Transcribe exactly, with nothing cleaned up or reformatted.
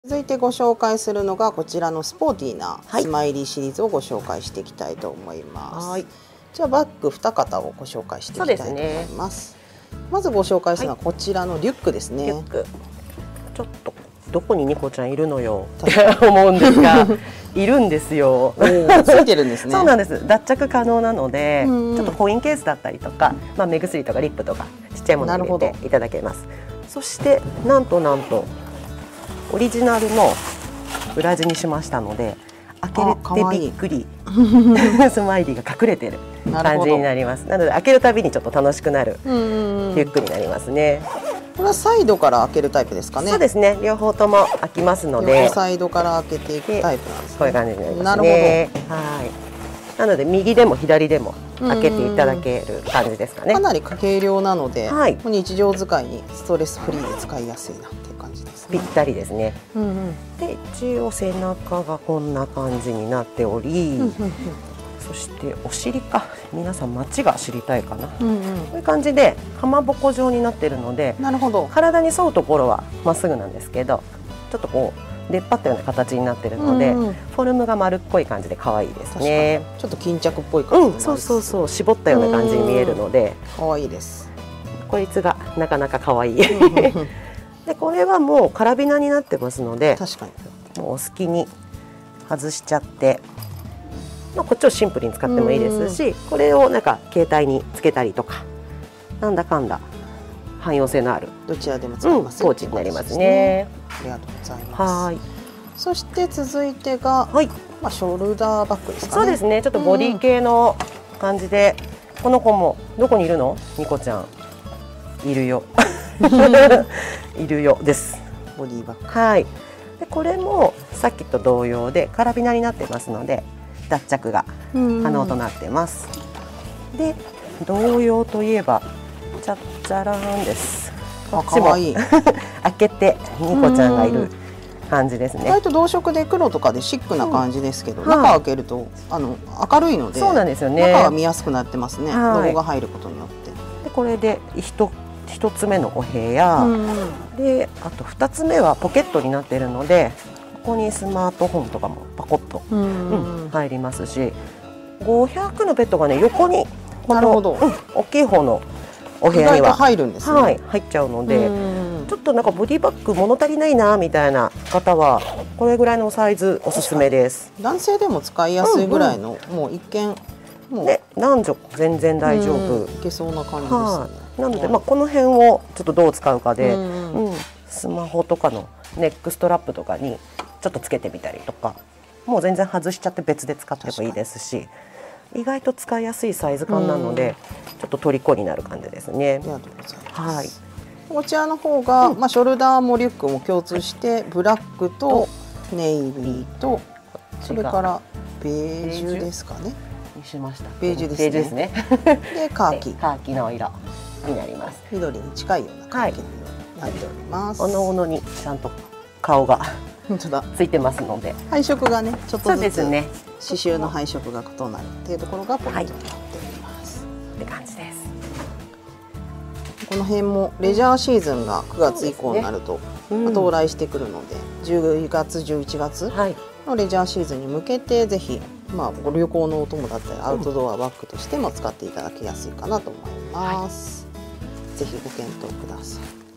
続いてご紹介するのがこちらのスポーティーなスマイリーシリーズをご紹介していきたいと思います。はい、じゃあバッグ二型をご紹介していきたいと思います。まずご紹介するのはこちらのリュックですね。 リュック。ちょっとどこにニコちゃんいるのよって思うんですが、いるんですよ。 ついてるんですね。 そうなんです。脱着可能なので、ちょっとコインケースだったりとか、まあ目薬とかリップとかちっちゃいものを入れていただけます。そしてなんとなんとオリジナルの裏地にしましたので、開けてびっくりスマイリーが隠れてる感じになります。なので開けるたびにちょっと楽しくなるリュックになりますね。 これはサイドから開けるタイプですかね。 そうですね。両方とも開きますので、 サイドから開けていくタイプなんですね。 こういう感じになりますね。はい。なので右でも左でも開けていただける感じですかね。 かなり軽量なので、 はい、 日常使いにストレスフリーで使いやすいなっていう感じですね。 ぴったりですね。うんうん、で一応背中がこんな感じになっており、そしてお尻か、皆さん街が知りたいかな、うんうん、こういう感じでかまぼこ状になってるので、 なるほど、 体に沿うところはまっすぐなんですけど、ちょっとこう出っ張ったような形になってるので、うんうん、フォルムが丸っこい感じで可愛いですね。 ちょっと巾着っぽい感じ、うん、 そうそうそう、絞ったような感じに見えるので可愛いです。 こいつがなかなか可愛いでこれはもうカラビナになってますので、 確かにもうお好きに外しちゃって、まあ、こっちをシンプルに使ってもいいですし、これをなんか携帯につけたりとか、なんだかんだ汎用性のあるどちらでも使えます、 うん、ポーチになりますね。 ありがとうございます。はい。そして続いてが、 はい、 まあショルダーバッグですかね。 そうですね。ちょっとボディ系の感じで、うん、この子もどこにいるの？ニコちゃんいるよ。いるよです。 ボディバッグ。 はい。でこれもさっきと同様でカラビナになってますので、脱着が可能となってます。で同様といえばチャッチャラーンです。 あ、可愛い。 開けてニコちゃんがいる感じですね。 意外と同色で黒とかでシックな感じですけど、うん、中開けるとあの明るいので、 そうなんですよね。 中が見やすくなってますね。ロゴが入ることによって。 でこれで一一つ目のお部屋、うん、であと二つ目はポケットになっているので、ここにスマートフォンとかもパコッと、うん、入りますし、ごひゃくのベッドがね横にこの、うん、大きい方のお部屋には入るんですね。 はい、入っちゃうので、ちょっとなんかボディバッグ物足りないなみたいな方はこれぐらいのサイズおすすめです。 男性でも使いやすいぐらいの、うんうん、もう一見もうで男女全然大丈夫、 いけそうな感じですね。はなので、まあ、この辺をちょっとどう使うかで、うんうん、スマホとかのネックストラップとかにちょっとつけてみたりとか、もう全然外しちゃって別で使ってもいいですし、意外と使いやすいサイズ感なので、ちょっと虜になる感じですね。 ありがとうございます。 はい。 こちらの方が、うん、まあショルダーもリュックも共通してブラックとネイビーと、それからベージュですかね。 にしました。 ベージュですね。でカーキ、 カーキの色になります。 緑に近いようなカーキになっております。 おのおのにちゃんと顔が本当だついてますので、 配色がねちょっとずつね、 刺繍の配色が異なるっていうところがポイントになっております。 って感じです。 この辺もレジャーシーズンがくがつ以降になると、ね、うん、到来してくるので、じゅうがつじゅういちがつのレジャーシーズンに向けてぜひ、まあ、ご旅行のお供だったりアウトドアバッグとしても使っていただきやすいかなと思います。はい、ぜひご検討ください。